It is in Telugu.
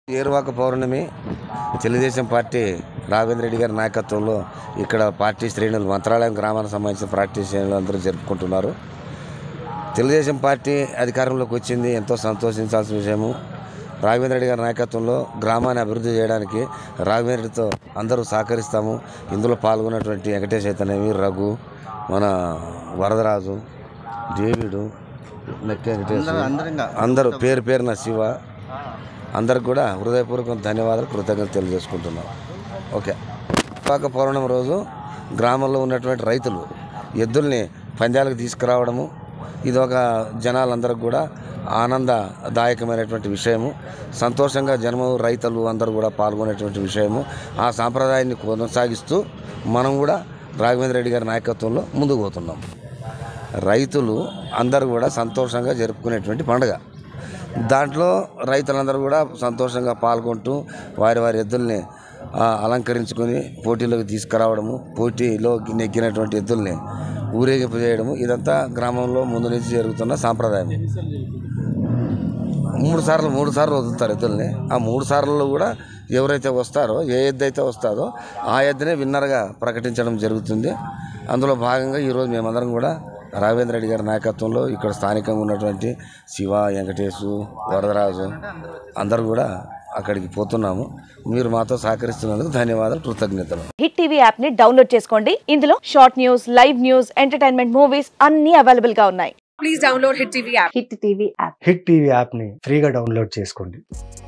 ఏరువాక పౌర్ణమి తెలుగుదేశం పార్టీ రాఘవేంద్ర రెడ్డి గారి నాయకత్వంలో ఇక్కడ పార్టీ శ్రేణులు మంత్రాలయం గ్రామానికి సంబంధించిన పార్టీ శ్రేణులు అందరూ జరుపుకుంటున్నారు. తెలుగుదేశం పార్టీ అధికారంలోకి వచ్చింది ఎంతో సంతోషించాల్సిన విషయము. రాఘవేంద్ర రెడ్డి గారి నాయకత్వంలో గ్రామాన్ని అభివృద్ధి చేయడానికి రాఘవేంద్ర రెడ్డితో అందరూ సహకరిస్తాము. ఇందులో పాల్గొన్నటువంటి వెంకటేష్ అయితేనేమి, రఘు, మన వరదరాజు, డేవిడు, మెక్క వెంకటేష్, అందరూ పేరు పేరున శివ, అందరికి కూడా హృదయపూర్వక ధన్యవాదాలు, కృతజ్ఞతలు తెలియజేసుకుంటున్నాం. ఓకే. ఏరువాక పౌర్ణమి రోజు గ్రామంలో ఉన్నటువంటి రైతులు ఎద్దుల్ని పందాలకు తీసుకురావడము ఇది ఒక జనాలందరికి కూడా ఆనందదాయకమైనటువంటి విషయము. సంతోషంగా జనము రైతులు అందరూ కూడా పాల్గొనేటువంటి విషయము. ఆ సాంప్రదాయాన్ని కొనసాగిస్తూ మనం కూడా రాఘవేంద్ర రెడ్డి గారి నాయకత్వంలో ముందుకు పోతున్నాం. రైతులు అందరూ కూడా సంతోషంగా జరుపుకునేటువంటి పండుగ. దాంట్లో రైతులందరూ కూడా సంతోషంగా పాల్గొంటూ వారి వారి ఎద్దుల్ని అలంకరించుకొని పోటీలోకి తీసుకురావడము, పోటీలో నెగ్గినటువంటి ఎద్దుల్ని ఊరేగింపు చేయడము, ఇదంతా గ్రామంలో ముందు నుంచి జరుగుతున్న సాంప్రదాయం. మూడు సార్లు వదులుతారు ఎద్దుల్ని. ఆ 3 సార్లు కూడా ఎవరైతే వస్తారో, ఏ ఎద్దు అయితే వస్తారో ఆ ఎద్దునే విన్నర్గా ప్రకటించడం జరుగుతుంది. అందులో భాగంగా ఈరోజు మేమందరం కూడా రాఘవేంద్ర రెడ్డి గారి నాయకత్వంలో ఇక్కడ స్థానికంగా ఉన్నటువంటి శివ, వెంకటేశు, వరదరాజు అందరూ కూడా అక్కడికి పోతున్నాము. మీరు మాతో సహకరిస్తున్నందుకు ధన్యవాదాలు, కృతజ్ఞతలు. హిట్ టీవీ యాప్ ని డౌన్లోడ్ చేసుకోండి. ఇందులో short news, live news, entertainment movies అన్ని అవైలబుల్ గా ఉన్నాయి. Please download hit TV app. Hit TV app ని ఫ్రీగా డౌన్లోడ్ చేసుకోండి.